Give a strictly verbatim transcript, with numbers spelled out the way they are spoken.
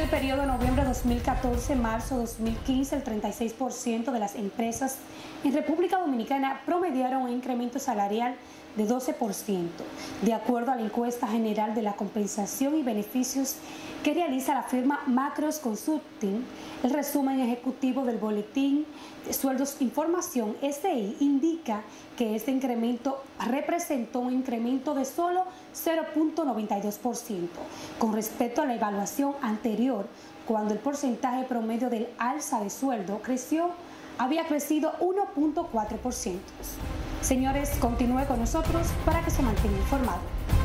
el periodo noviembre dos mil catorce-marzo dos mil quince, el treinta y seis por ciento de las empresas en República Dominicana promediaron un incremento salarial de doce por ciento, de acuerdo a la encuesta general de la compensación y beneficios que realiza la firma Macros Consulting. El resumen ejecutivo del Boletín de Sueldos Información S I indica que este incremento representó un incremento de solo cero punto noventa y dos por ciento con respecto a la evaluación anterior, cuando el porcentaje promedio del alza de sueldo creció, había crecido uno punto cuatro por ciento. Señores, continúe con nosotros para que se mantenga informado.